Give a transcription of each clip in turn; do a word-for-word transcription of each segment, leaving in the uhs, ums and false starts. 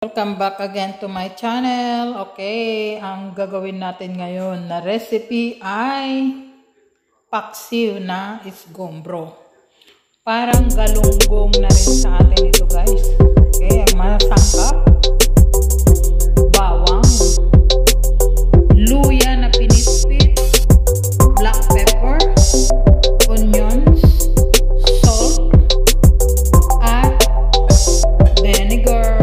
Welcome back again to my channel. Okay, ang gagawin natin ngayon na recipe ay paksiw na isgombro. Parang galunggong na rin sa atin ito, guys. Okay, ang masangkap, bawang, luya na pinispit, black pepper, onions, salt, at vinegar.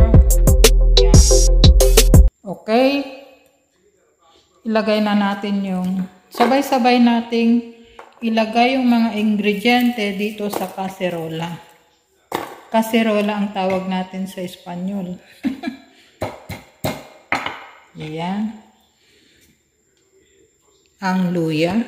Okay, ilagay na natin yung, sabay-sabay nating ilagay yung mga ingrediente dito sa kaserola. Kaserola ang tawag natin sa Espanyol. Ayan. Ang luya.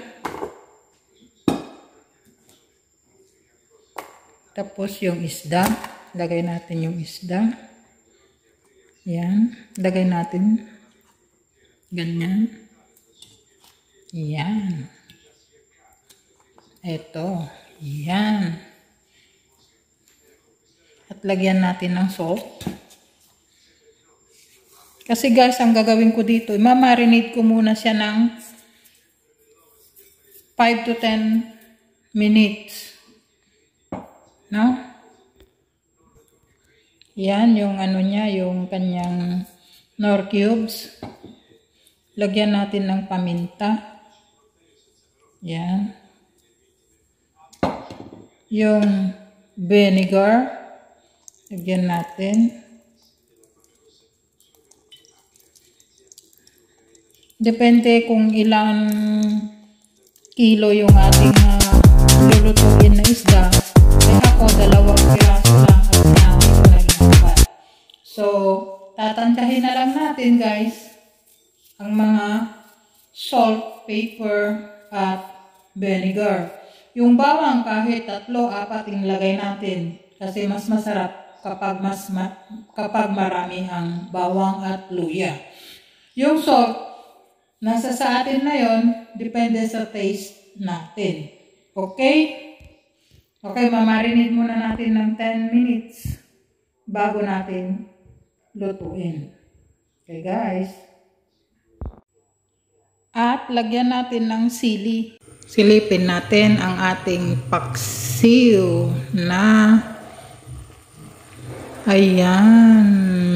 Tapos yung isda. Lagay natin yung isda. Yan. Lagay natin. Ganyan. Yan. Ito. Yan. At lagyan natin ng salt. Kasi guys, ang gagawin ko dito, mamarinate ko muna siya ng five to ten minutes. No? Yan, yung ano niya, yung kanyang nor cubes. Lagyan natin ng paminta. Yan. Yung vinegar. Lagyan natin. Depende kung ilang kilo yung ating uh, lulutuin na isda. Eh ako, dalawang piraso lang at sinabi ko na ginagawa. So, tatantyahin na lang natin guys ang mga salt, pepper, at vinegar. Yung bawang kahit tatlo, apat inilagay natin kasi mas masarap kapag mas ma kapag marami ang bawang at luya. Yung salt, nasa sa atin na yon, depende sa taste natin. Okay? Okay, mamarinate muna natin ng ten minutes bago natin lutuin. Okay guys. At lagyan natin ng sili. Silipin natin ang ating paksiw na ayan.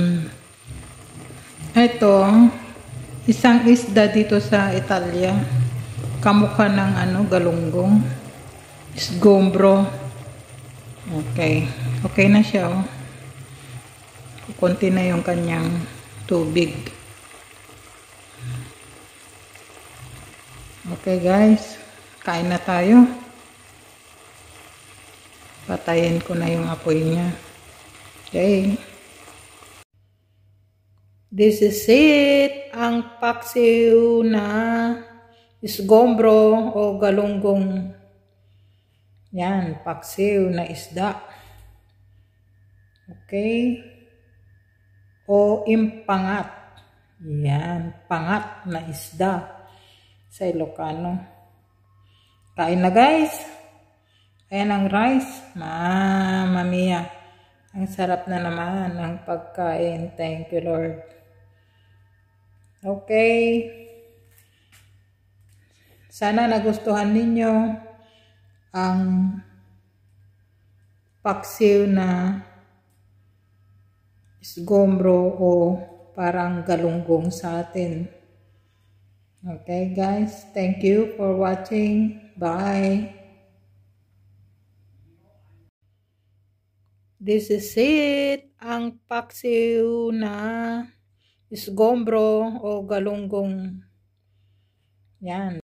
Ito, isang isda dito sa Italia. Kamukha ng ano, galunggong. Isgombro. Okay. Okay na siya, oh. Kunti na yung kanyang tubig. Okay, guys. Kain na tayo. Patayin ko na yung apoy niya. Okay. This is it. Ang paksiw na isgombro o galunggong. Yan, paksiw na isda. Okay. O impangat. Yan, pangat na isda sa Ilocano. Kain na guys. Ayan ang rice. Mamma mia. Ang sarap na naman ang pagkain. Thank you Lord. Okay. Sana nagustuhan ninyo ang paksiw na isgombro o parang galunggong sa atin. Okay guys, thank you for watching. Bye. This is it. Ang paksiw na isgombro o galunggong. Yan.